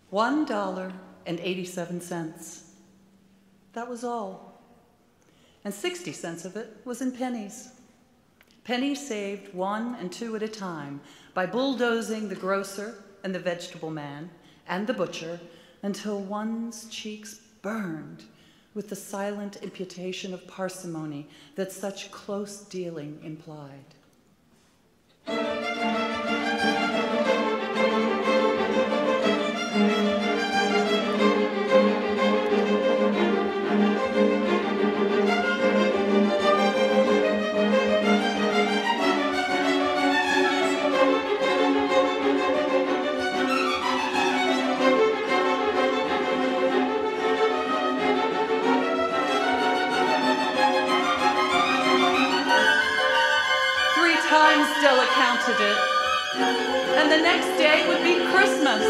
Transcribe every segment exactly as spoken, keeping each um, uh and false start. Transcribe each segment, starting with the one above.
One dollar and eighty-seven cents. That was all. And sixty cents of it was in pennies. Pennies saved one and two at a time by bulldozing the grocer and the vegetable man and the butcher until one's cheeks burned with the silent imputation of parsimony that such close dealing implied. Della counted it, and the next day would be Christmas.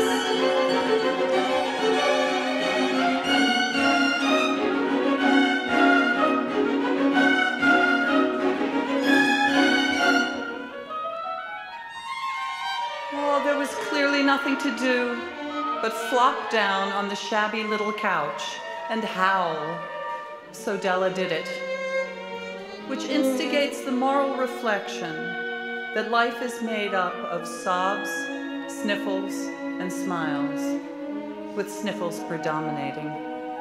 Well, there was clearly nothing to do but flop down on the shabby little couch and howl. So Della did it, which instigates the moral reflection that life is made up of sobs, sniffles, and smiles, with sniffles predominating.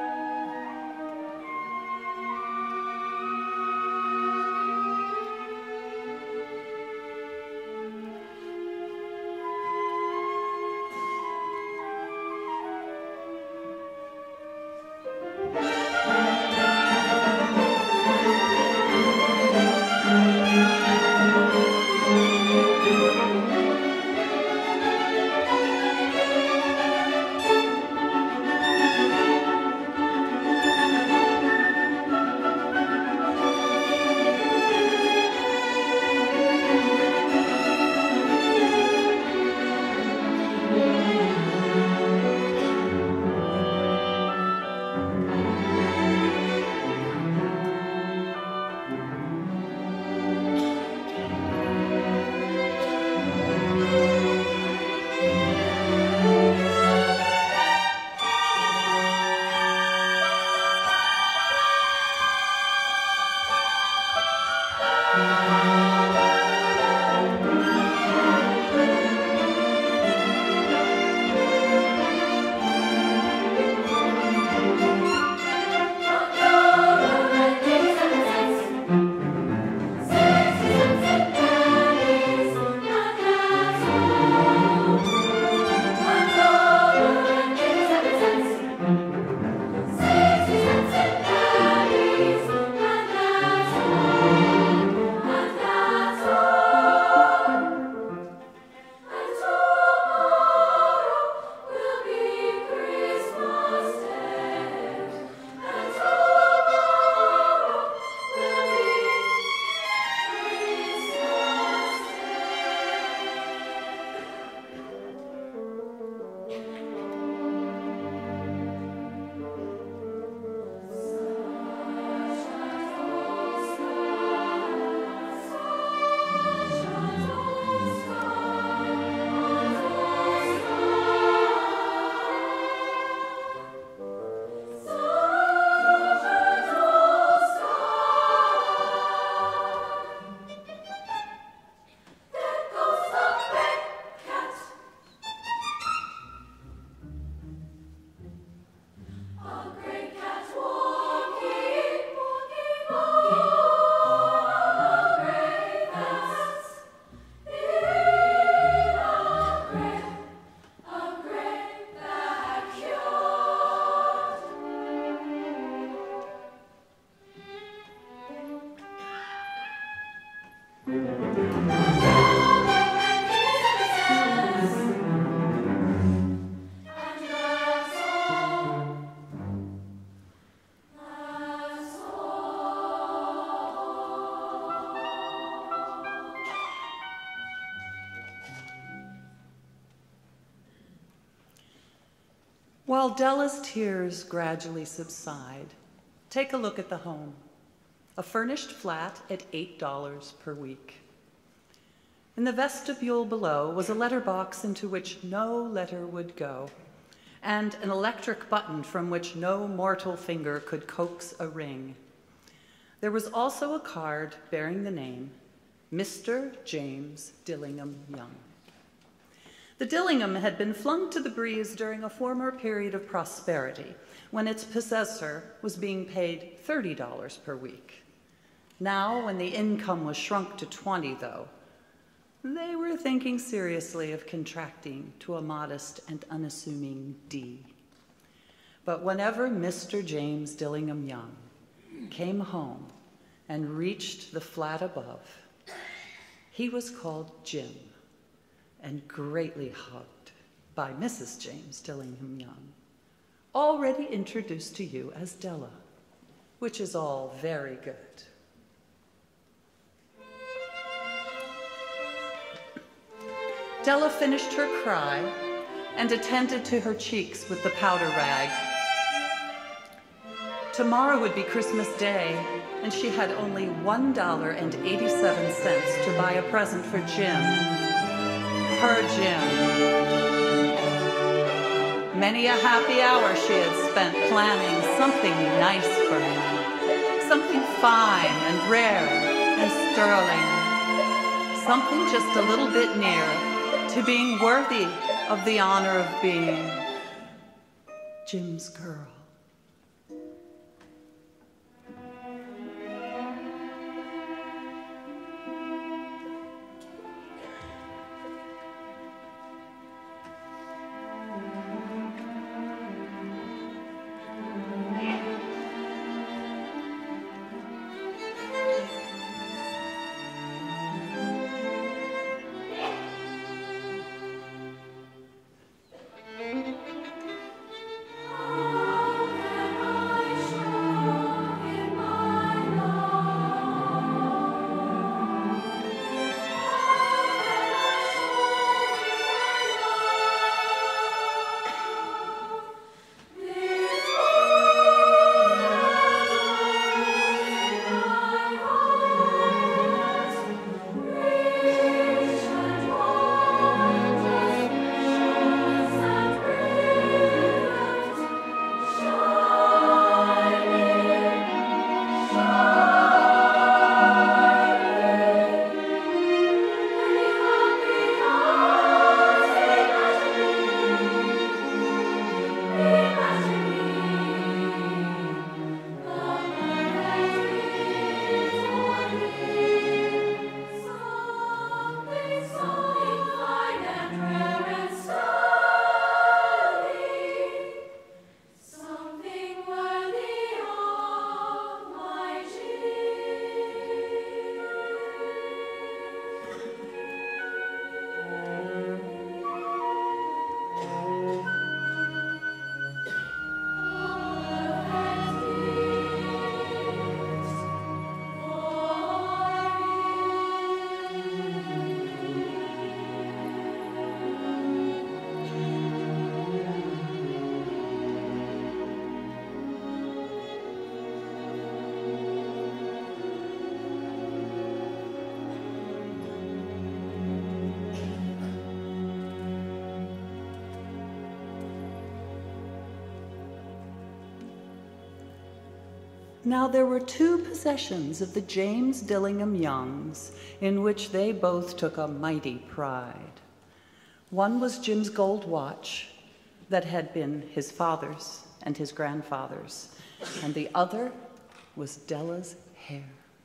While Della's tears gradually subside, take a look at the home. A furnished flat at eight dollars per week. In the vestibule below was a letterbox into which no letter would go, and an electric button from which no mortal finger could coax a ring. There was also a card bearing the name, Mister James Dillingham Young. The Dillingham had been flung to the breeze during a former period of prosperity, when its possessor was being paid thirty dollars per week. Now, when the income was shrunk to twenty, though, they were thinking seriously of contracting to a modest and unassuming D. But whenever Mister James Dillingham Young came home and reached the flat above, he was called Jim and greatly hugged by Missus James Dillingham Young, already introduced to you as Della, which is all very good. Della finished her cry and attended to her cheeks with the powder rag. Tomorrow would be Christmas Day, and she had only one dollar and eighty-seven cents to buy a present for Jim, her Jim. Many a happy hour she had spent planning something nice for him, something fine and rare and sterling, something just a little bit near to being worthy of the honor of being Jim's girl. Now there were two possessions of the James Dillingham Youngs in which they both took a mighty pride. One was Jim's gold watch that had been his father's and his grandfather's, and the other was Della's hair.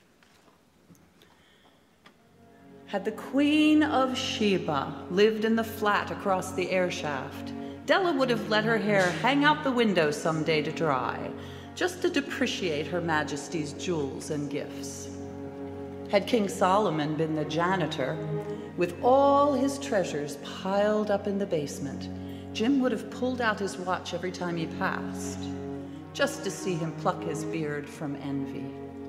Had the Queen of Sheba lived in the flat across the air shaft, Della would have let her hair hang out the window someday to dry, just to depreciate Her Majesty's jewels and gifts. Had King Solomon been the janitor, with all his treasures piled up in the basement, Jim would have pulled out his watch every time he passed, just to see him pluck his beard from envy.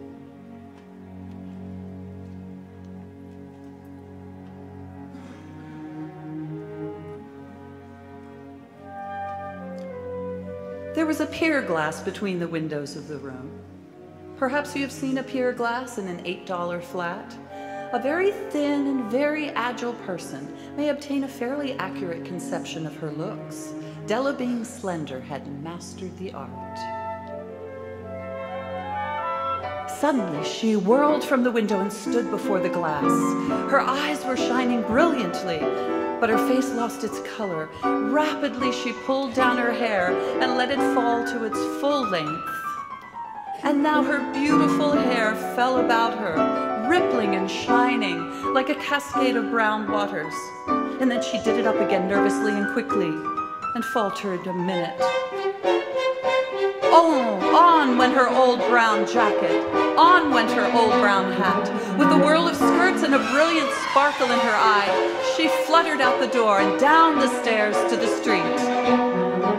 There was a pier glass between the windows of the room. Perhaps you have seen a pier glass in an eight dollar flat. A very thin and very agile person may obtain a fairly accurate conception of her looks Della, being slender, had mastered the art. Suddenly, she whirled from the window and stood before the glass. Her eyes were shining brilliantly, but her face lost its color. Rapidly, she pulled down her hair and let it fall to its full length. And now her beautiful hair fell about her, rippling and shining like a cascade of brown waters. And then she did it up again nervously and quickly and faltered a minute. Oh, on went her old brown jacket, on went her old brown hat. With a whirl of skirts and a brilliant sparkle in her eye, she fluttered out the door and down the stairs to the street.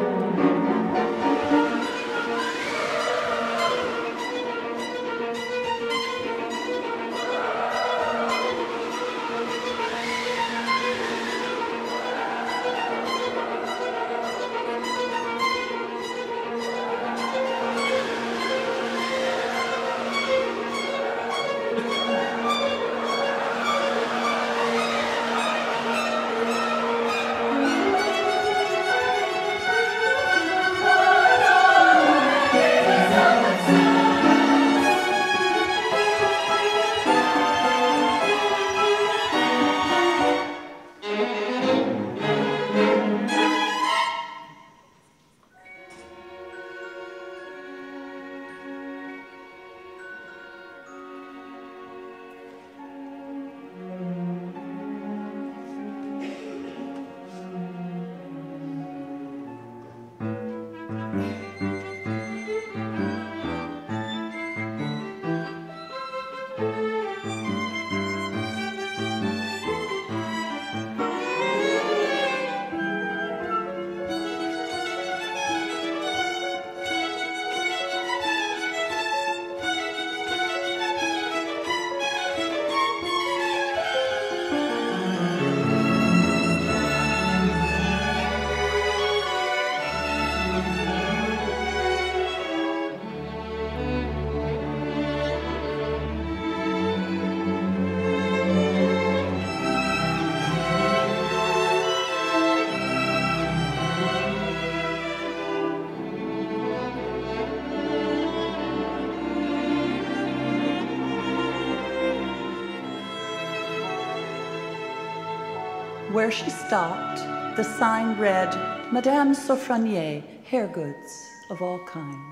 Where she stopped, the sign read, Madame Soffranier, hair goods of all kind.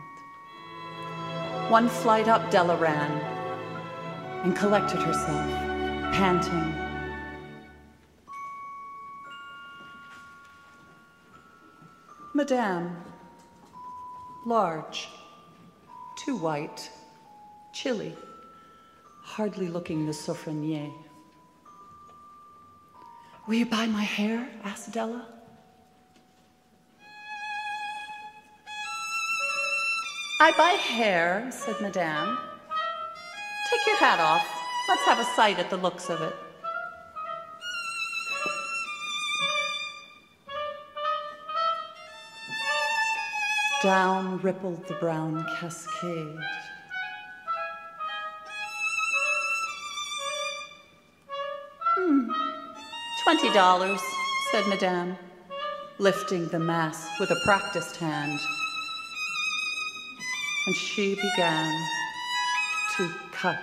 One flight up Della ran and collected herself, panting. Madame, large, too white, chilly, hardly looking the Soffranier. Will you buy my hair? Asked Della. I buy hair, said Madame. Take your hat off. Let's have a sight at the looks of it. Down rippled the brown cascade. Hmm. Twenty dollars, said Madame, lifting the mass with a practiced hand. And she began to cut.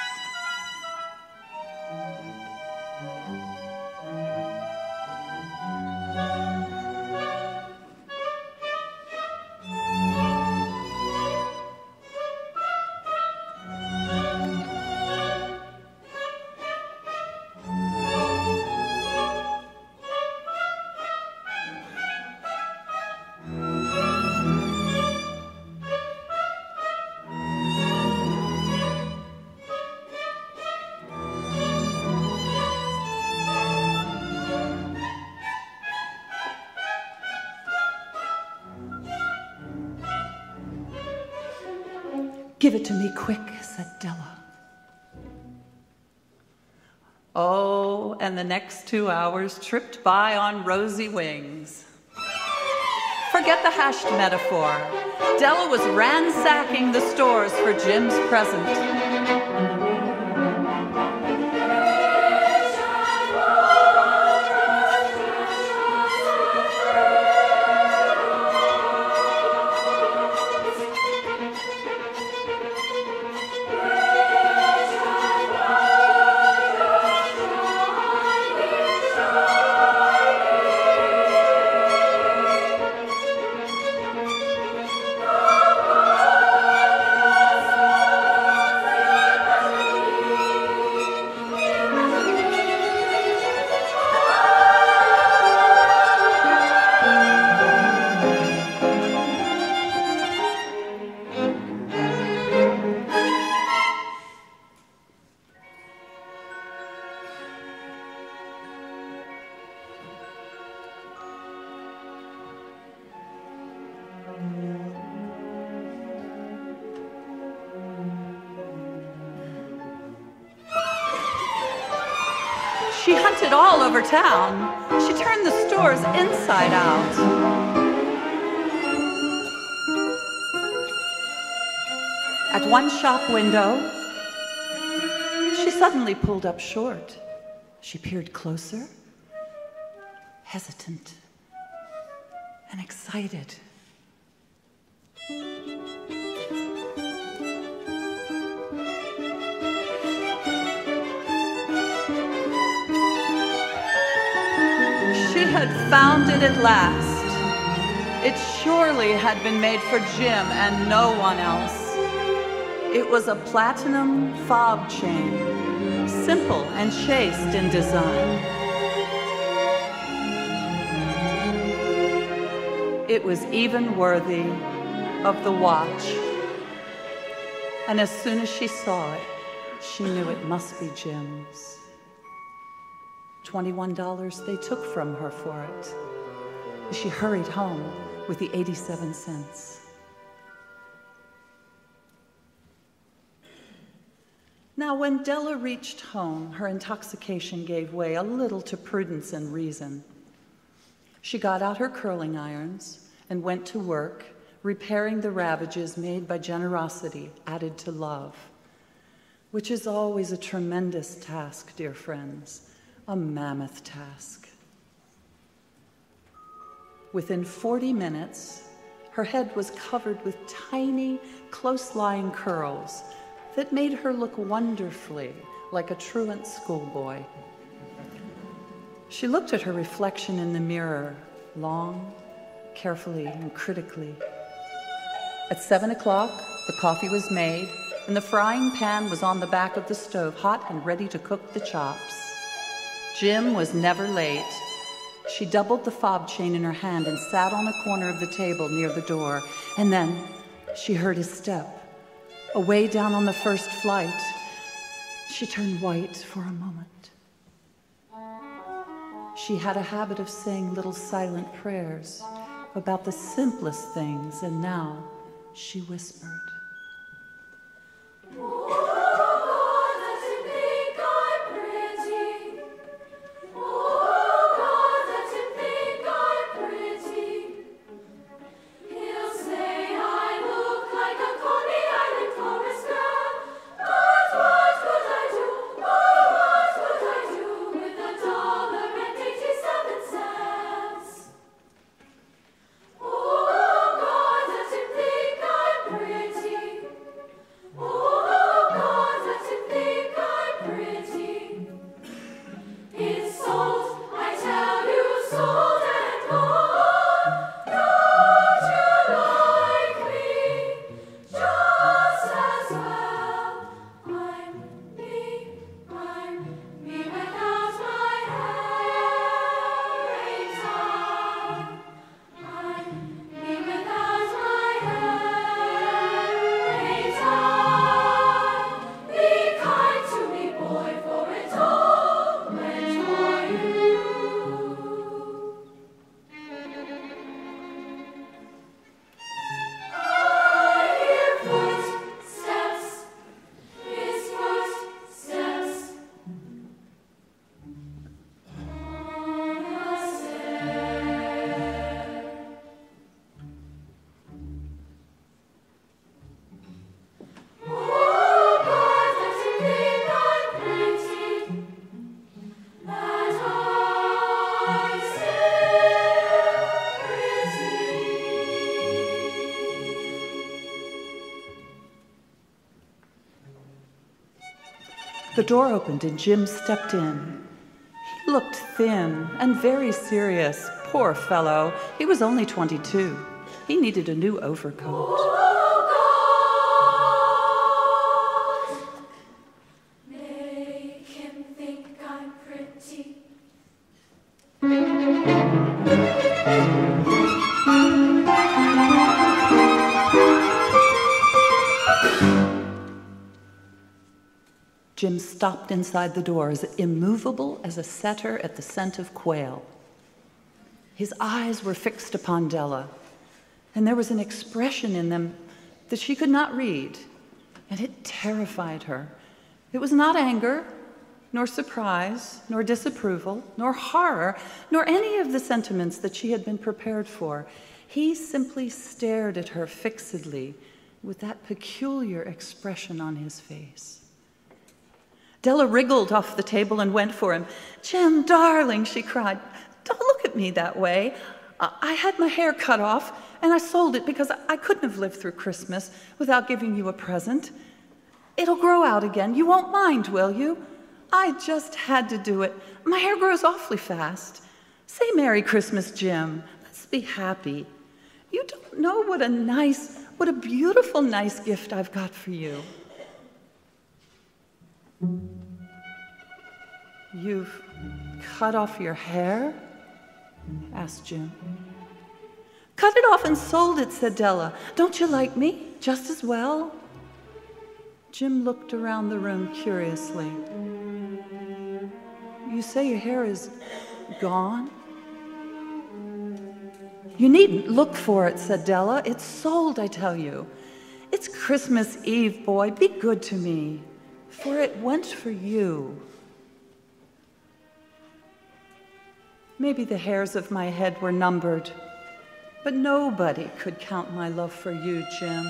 Give it to me quick, said Della. Oh, and the next two hours tripped by on rosy wings. Forget the hashed metaphor. Della was ransacking the stores for Jim's present. She hunted all over town. She turned the stores inside out. At one shop window, she suddenly pulled up short. She peered closer, hesitant and excited. She had found it at last. It surely had been made for Jim and no one else. It was a platinum fob chain, simple and chaste in design. It was even worthy of the watch. And as soon as she saw it, she knew it must be Jim's. twenty-one dollars they took from her for it. She hurried home with the eighty-seven cents. Now, when Della reached home, her intoxication gave way a little to prudence and reason. She got out her curling irons and went to work, repairing the ravages made by generosity added to love, which is always a tremendous task, dear friends, a mammoth task. Within forty minutes, her head was covered with tiny, close-lying curls that made her look wonderfully like a truant schoolboy. She looked at her reflection in the mirror, long, carefully, and critically. At seven o'clock, the coffee was made, and the frying pan was on the back of the stove, hot and ready to cook the chops. Jim was never late. She doubled the fob chain in her hand and sat on a corner of the table near the door, and then she heard his step. Away down on the first flight, she turned white for a moment. She had a habit of saying little silent prayers about the simplest things, and now she whispered. The door opened and Jim stepped in. He looked thin and very serious. Poor fellow. He was only twenty-two. He needed a new overcoat. Oh, God, make him think I'm pretty. Jim stopped inside the door, as immovable as a setter at the scent of quail. His eyes were fixed upon Della, and there was an expression in them that she could not read, and it terrified her. It was not anger, nor surprise, nor disapproval, nor horror, nor any of the sentiments that she had been prepared for. He simply stared at her fixedly with that peculiar expression on his face. Della wriggled off the table and went for him. "Jim, darling," she cried, "don't look at me that way. I had my hair cut off, and I sold it because I couldn't have lived through Christmas without giving you a present. It'll grow out again. You won't mind, will you? I just had to do it. My hair grows awfully fast. Say Merry Christmas, Jim. Let's be happy. You don't know what a nice, what a beautiful, nice gift I've got for you." "You've cut off your hair?" asked Jim. "Cut it off and sold it," said Della. "Don't you like me just as well?" Jim looked around the room curiously. "You say your hair is gone?" "You needn't look for it," said Della. "It's sold, I tell you. It's Christmas Eve, boy. Be good to me, for it went for you." Maybe the hairs of my head were numbered, but nobody could count my love for you, Jim.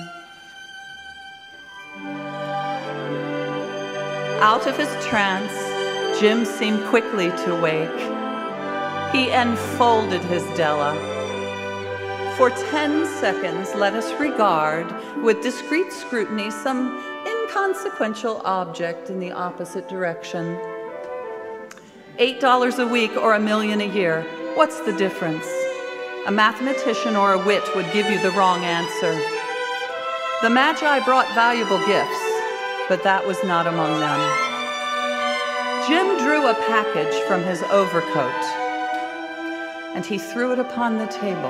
Out of his trance, Jim seemed quickly to wake. He enfolded his Della. For ten seconds, let us regard with discreet scrutiny some inconsequential object in the opposite direction. Eight dollars a week or a million a year, what's the difference? A mathematician or a wit would give you the wrong answer. The Magi brought valuable gifts, but that was not among them. Jim drew a package from his overcoat, and he threw it upon the table.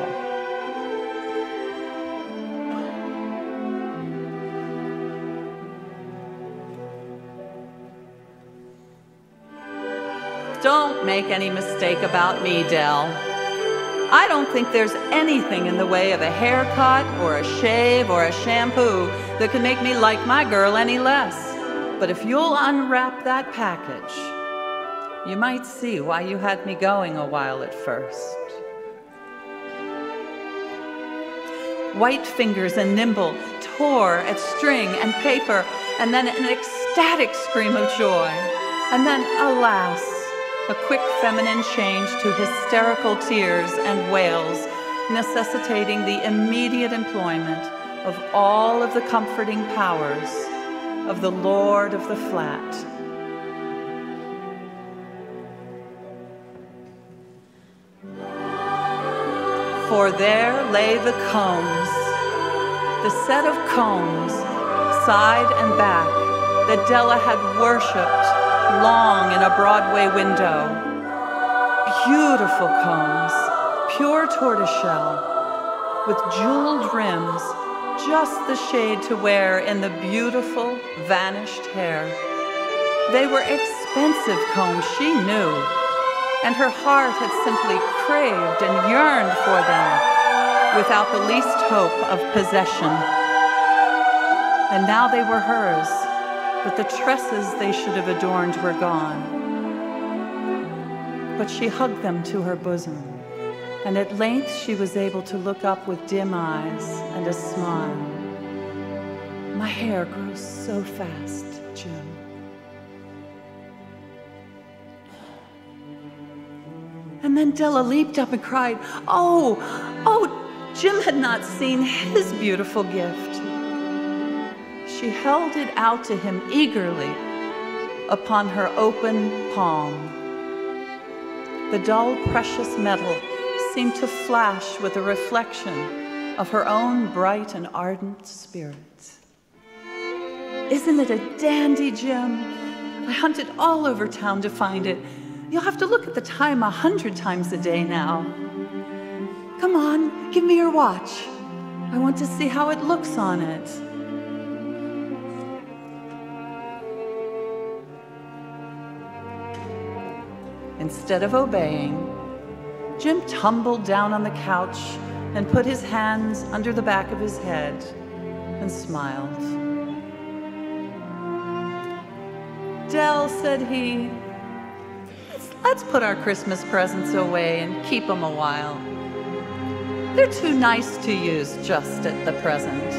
Don't make any mistake about me, Dell. I don't think there's anything in the way of a haircut or a shave or a shampoo that could make me like my girl any less. But if you'll unwrap that package, you might see why you had me going a while at first. White fingers and nimble tore at string and paper, and then an ecstatic scream of joy. And then, alas, a quick feminine change to hysterical tears and wails, necessitating the immediate employment of all of the comforting powers of the Lord of the Flat. For there lay the combs, the set of combs, side and back, that Della had worshipped long in a Broadway window. Beautiful combs, pure tortoiseshell, with jeweled rims, just the shade to wear in the beautiful, vanished hair. They were expensive combs, she knew, and her heart had simply craved and yearned for them without the least hope of possession. And now they were hers, but the tresses they should have adorned were gone. But she hugged them to her bosom, and at length she was able to look up with dim eyes and a smile. "My hair grows so fast, Jim." And then Della leaped up and cried, "Oh, oh!" Jim had not seen his beautiful gift. She held it out to him eagerly upon her open palm. The dull, precious metal seemed to flash with a reflection of her own bright and ardent spirit. "Isn't it a dandy, Jim? I hunted all over town to find it. You'll have to look at the time a hundred times a day now. Come on, give me your watch. I want to see how it looks on it." Instead of obeying, Jim tumbled down on the couch and put his hands under the back of his head and smiled. "Dell," said he, let's put our Christmas presents away and keep them a while. They're too nice to use just at the present.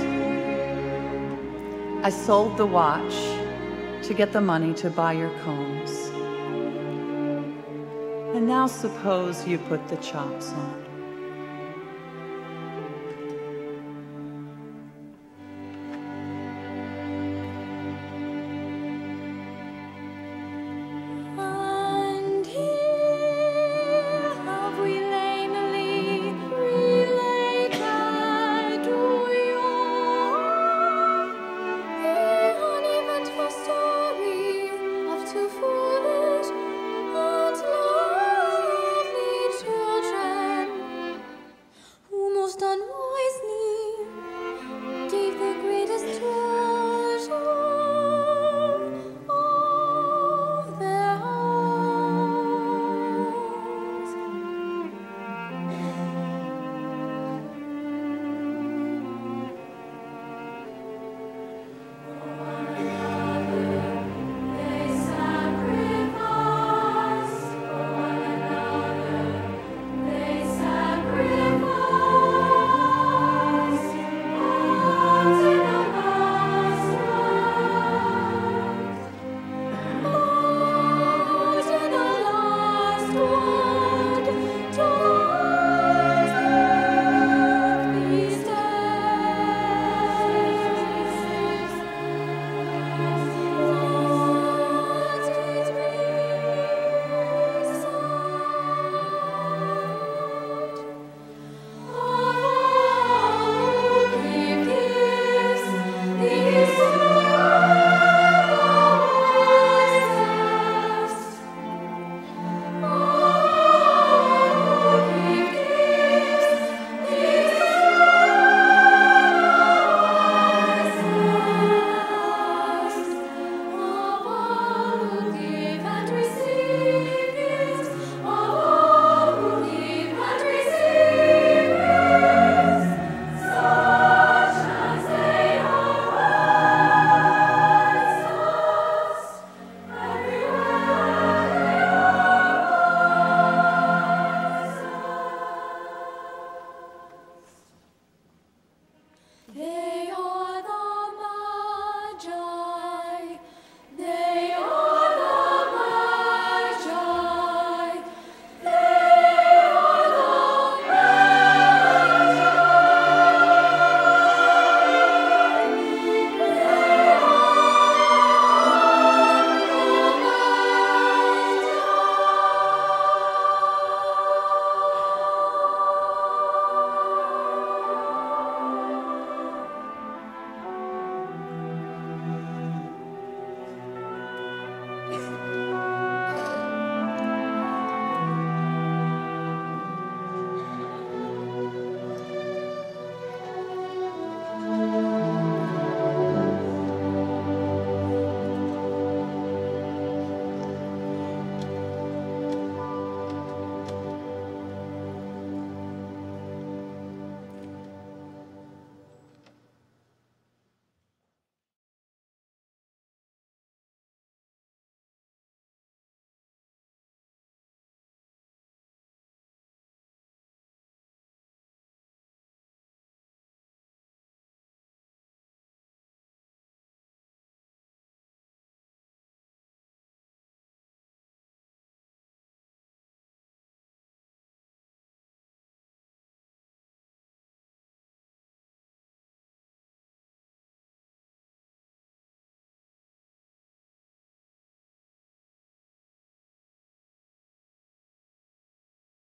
I sold the watch to get the money to buy your combs. And now suppose you put the chops on.